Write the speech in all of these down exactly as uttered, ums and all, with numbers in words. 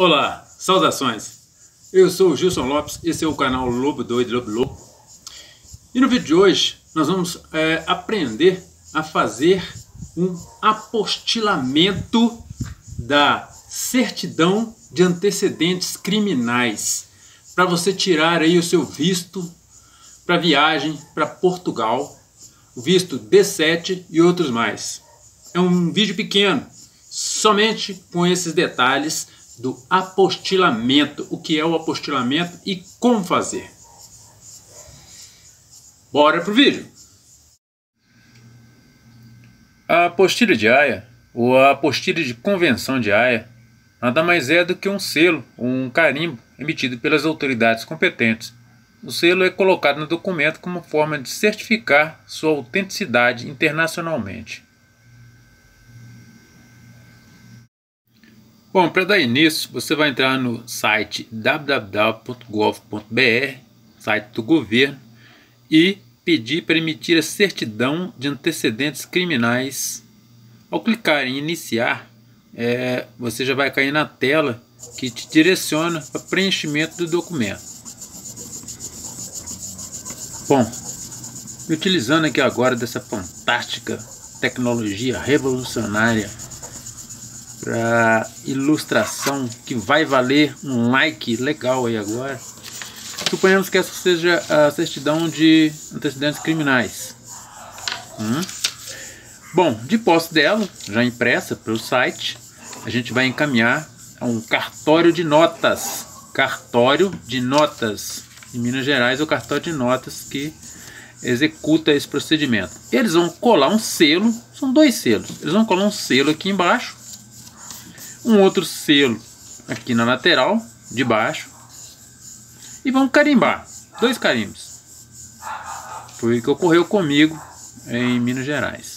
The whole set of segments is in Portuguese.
Olá, saudações! Eu sou o Gilson Lopes, esse é o canal Lobo Doido Lobo Louco. E no vídeo de hoje nós vamos é, aprender a fazer um apostilamento da certidão de antecedentes criminais para você tirar aí o seu visto para viagem para Portugal, o visto D sete e outros mais. É um vídeo pequeno, somente com esses detalhes do apostilamento, o que é o apostilamento e como fazer. Bora pro vídeo! A apostila de Haia, ou a apostila de convenção de Haia, nada mais é do que um selo, um carimbo emitido pelas autoridades competentes. O selo é colocado no documento como forma de certificar sua autenticidade internacionalmente. Bom, para dar início, você vai entrar no site w w w ponto gov ponto b r, site do governo, e pedir para emitir a certidão de antecedentes criminais. Ao clicar em iniciar, é, você já vai cair na tela que te direciona para preenchimento do documento. Bom, utilizando aqui agora dessa fantástica tecnologia revolucionária para ilustração que vai valer um like legal aí agora, suponhamos que essa seja a certidão de antecedentes criminais. Hum. Bom, de posse dela, já impressa pelo site, a gente vai encaminhar a um cartório de notas. Cartório de notas. Em Minas Gerais é o cartório de notas que executa esse procedimento. Eles vão colar um selo, são dois selos. Eles vão colar um selo aqui embaixo, um outro selo aqui na lateral, de baixo, e vão carimbar, dois carimbos. Foi o que ocorreu comigo em Minas Gerais.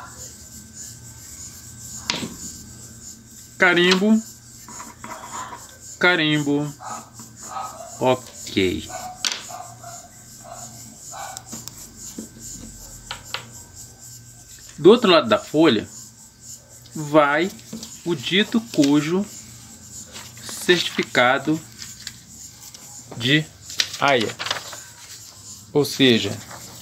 Carimbo, carimbo, ok. Do outro lado da folha vai o dito cujo certificado de Haia, ou seja,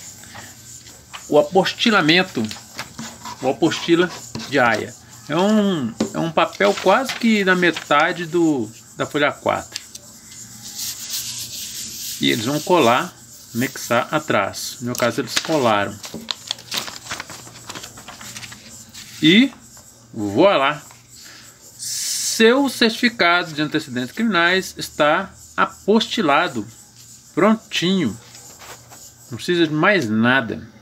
o apostilamento, o apostila de Haia. É um, é um papel quase que na metade do, da folha quatro. E eles vão colar, anexar atrás. No meu caso eles colaram. E voilá! Seu certificado de antecedentes criminais está apostilado, prontinho. Não precisa de mais nada.